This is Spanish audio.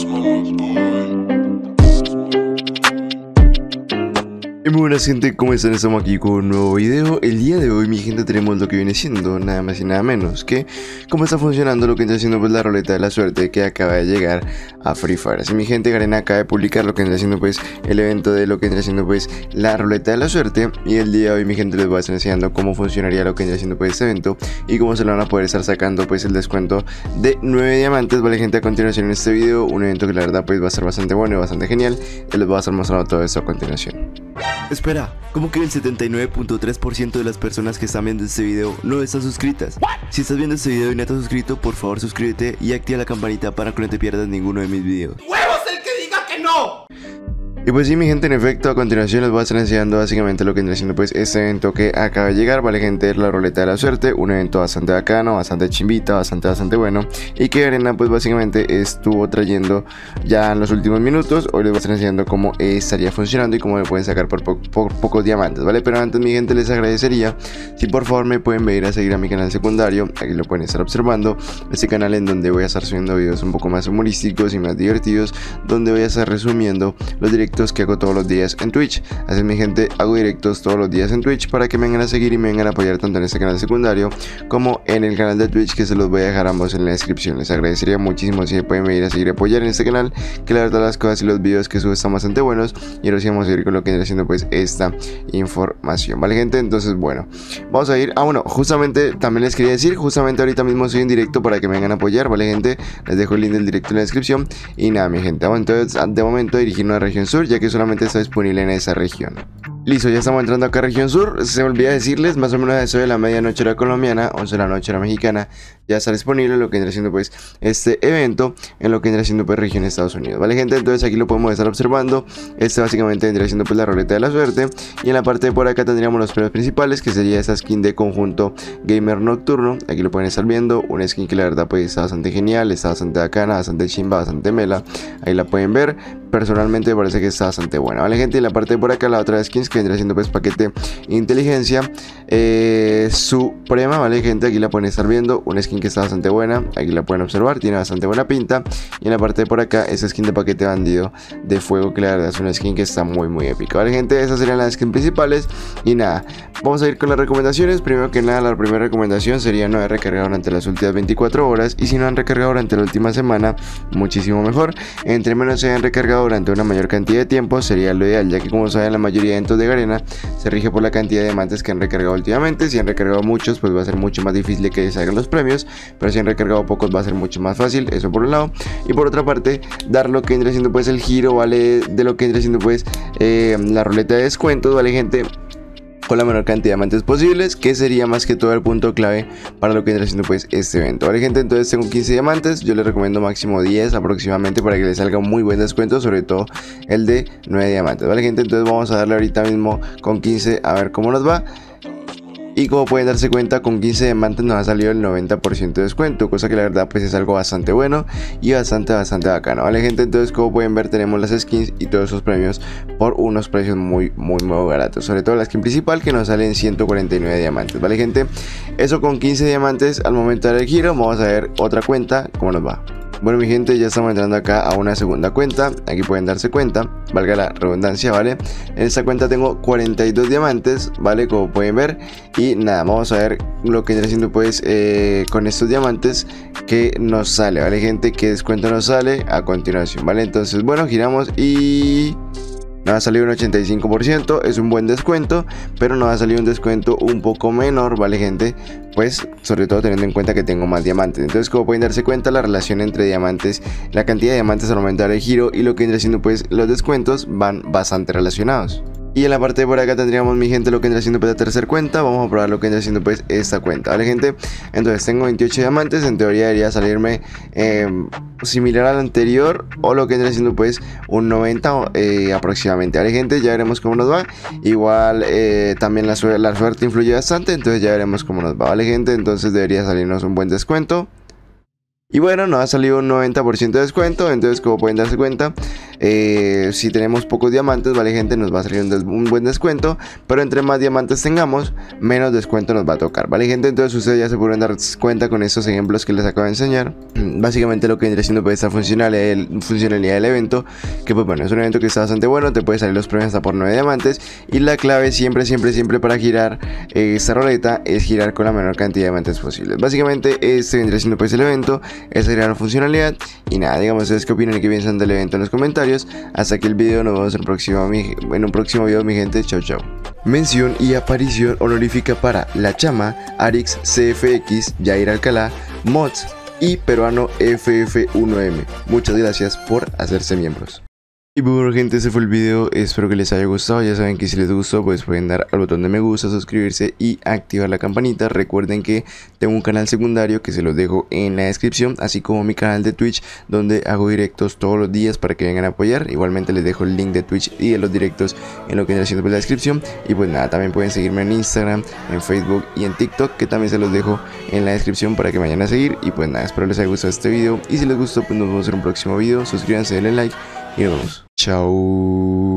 Muy buenas gente, ¿cómo están? Estamos aquí con un nuevo video. El día de hoy mi gente tenemos lo que viene siendo nada más y nada menos que cómo está funcionando lo que está haciendo pues la ruleta de la suerte que acaba de llegar a Free Fire. Así mi gente, Garena acaba de publicar lo que está haciendo pues el evento de lo que está haciendo pues la ruleta de la suerte. Y el día de hoy mi gente les voy a estar enseñando cómo funcionaría lo que está haciendo pues este evento y cómo se lo van a poder estar sacando pues el descuento de 9 diamantes. Vale gente, a continuación en este video, un evento que la verdad pues va a ser bastante bueno y bastante genial. Y les voy a estar mostrando todo esto a continuación. Espera, ¿cómo que el 79.3% de las personas que están viendo este video no están suscritas? Si estás viendo este video y no estás suscrito, por favor suscríbete y activa la campanita para que no te pierdas ninguno de mis videos. ¡Huevos el que diga que no! Y pues sí mi gente, en efecto, a continuación les voy a estar enseñando básicamente lo que está haciendo pues este evento que acaba de llegar. Vale gente, la ruleta de la suerte, un evento bastante bacano, bastante chimbita, bastante bueno. Y que Garena pues básicamente estuvo trayendo ya en los últimos minutos. Hoy les voy a estar enseñando cómo estaría funcionando y cómo le pueden sacar por pocos diamantes, ¿vale? Pero antes mi gente les agradecería si por favor me pueden venir a seguir a mi canal secundario. Aquí lo pueden estar observando, este canal en donde voy a estar subiendo videos un poco más humorísticos y más divertidos, donde voy a estar resumiendo los directos que hago todos los días en Twitch. Así mi gente, hago directos todos los días en Twitch para que me vengan a seguir y me vengan a apoyar tanto en este canal secundario como en el canal de Twitch, que se los voy a dejar ambos en la descripción. Les agradecería muchísimo si me pueden venir a seguir y apoyar en este canal, que la verdad las cosas y los videos que subo están bastante buenos. Y ahora sí vamos a ir con lo que viene haciendo pues esta información, vale gente. Entonces bueno, vamos a ir, bueno, justamente también les quería decir, justamente ahorita mismo estoy en directo para que me vengan a apoyar, vale gente. Les dejo el link del directo en la descripción. Y nada mi gente, entonces de momento dirigirnos a región sur, ya que solamente está disponible en esa región. Listo, ya estamos entrando acá a región sur. Se me olvida decirles, más o menos a eso de la medianoche hora colombiana, 11 de la noche hora mexicana, ya está disponible lo que vendrá siendo pues este evento en lo que vendrá siendo pues región Estados Unidos, vale gente. Entonces aquí lo podemos estar observando. Este básicamente vendría siendo pues la ruleta de la suerte, y en la parte de por acá tendríamos los premios principales, que sería esta skin de conjunto gamer nocturno. Aquí lo pueden estar viendo, una skin que la verdad pues está bastante genial, está bastante bacana, bastante chimba, bastante mela. Ahí la pueden ver, personalmente me parece que está bastante buena, vale gente. Y en la parte de por acá la otra skins que vendría siendo pues paquete inteligencia suprema, vale gente. Aquí la pueden estar viendo, una skin que está bastante buena, aquí la pueden observar, tiene bastante buena pinta. Y en la parte de por acá esa skin de paquete bandido de fuego, que la verdad es una skin que está muy épica, vale gente. Esas serían las skins principales. Y nada, vamos a ir con las recomendaciones. Primero que nada, la primera recomendación sería no haber recargado durante las últimas 24 horas, y si no han recargado durante la última semana, muchísimo mejor. Entre menos se hayan recargado durante una mayor cantidad de tiempo sería lo ideal, ya que como saben la mayoría de eventos de Garena se rige por la cantidad de diamantes que han recargado últimamente. Si han recargado muchos pues va a ser mucho más difícil que les salgan los premios, pero si han recargado pocos va a ser mucho más fácil, eso por un lado. Y por otra parte, dar lo que vendría siendo pues el giro, vale, de lo que vendría siendo pues la ruleta de descuentos, vale gente, con la menor cantidad de diamantes posibles, que sería más que todo el punto clave para lo que vendrá siendo pues este evento, vale gente. Entonces tengo 15 diamantes, yo les recomiendo máximo 10 aproximadamente para que les salga un muy buen descuento, sobre todo el de 9 diamantes, vale gente. Entonces vamos a darle ahorita mismo con 15 a ver cómo nos va. Y como pueden darse cuenta, con 15 diamantes nos ha salido el 90% de descuento, cosa que la verdad pues es algo bastante bueno y bastante bacano, vale gente. Entonces como pueden ver tenemos las skins y todos esos premios por unos precios muy baratos, sobre todo la skin principal que nos sale en 149 diamantes, vale gente. Eso con 15 diamantes al momento del giro. Vamos a ver otra cuenta cómo nos va. Bueno mi gente, ya estamos entrando acá a una segunda cuenta. Aquí pueden darse cuenta, valga la redundancia, vale. En esta cuenta tengo 42 diamantes, vale, como pueden ver. Y nada, vamos a ver lo que viene haciendo pues con estos diamantes que nos sale, vale gente, qué descuento nos sale a continuación, vale. Entonces bueno, giramos y nos ha salido un 85%, es un buen descuento, pero nos ha salido un descuento un poco menor, vale gente, pues sobre todo teniendo en cuenta que tengo más diamantes. Entonces como pueden darse cuenta, la relación entre diamantes, la cantidad de diamantes al aumentar el giro y lo que viene siendo pues los descuentos van bastante relacionados. Y en la parte de por acá tendríamos mi gente lo que vendría siendo pues la tercera cuenta. Vamos a probar lo que vendría siendo pues esta cuenta, vale gente. Entonces tengo 28 diamantes, en teoría debería salirme similar al anterior, o lo que vendría siendo pues un 90 aproximadamente, vale gente. Ya veremos cómo nos va. Igual también la suerte influye bastante, entonces ya veremos cómo nos va, vale gente. Entonces debería salirnos un buen descuento. Y bueno, nos ha salido un 90% de descuento. Entonces como pueden darse cuenta, Si tenemos pocos diamantes, vale gente, nos va a salir un buen descuento, pero entre más diamantes tengamos, menos descuento nos va a tocar, vale gente. Entonces ustedes ya se pueden dar cuenta con estos ejemplos que les acabo de enseñar. Básicamente lo que vendría siendo pues esta funcionalidad del evento, que pues bueno, es un evento que está bastante bueno, te puede salir los premios hasta por 9 diamantes, y la clave siempre para girar esta roleta es girar con la menor cantidad de diamantes posibles. Básicamente este vendría siendo pues el evento, esa sería la funcionalidad, y nada, digamos ustedes qué opinan y qué piensan del evento en los comentarios. Hasta aquí el video, nos vemos en un próximo video mi gente, chao chao. Mención y aparición honorífica para La Chama, Arix CFX, Jair Alcalá, Mods y Peruano FF1M. Muchas gracias por hacerse miembros. Y bueno gente, ese fue el video, espero que les haya gustado. Ya saben que si les gustó pues pueden dar al botón de me gusta, suscribirse y activar la campanita. Recuerden que tengo un canal secundario que se los dejo en la descripción, así como mi canal de Twitch donde hago directos todos los días para que vengan a apoyar. Igualmente les dejo el link de Twitch y de los directos en lo que viene haciendo por la descripción. Y pues nada, también pueden seguirme en Instagram, en Facebook y en TikTok, que también se los dejo en la descripción para que me vayan a seguir. Y pues nada, espero les haya gustado este video, y si les gustó pues nos vemos en un próximo video. Suscríbanse, denle like y nos vemos. Chao.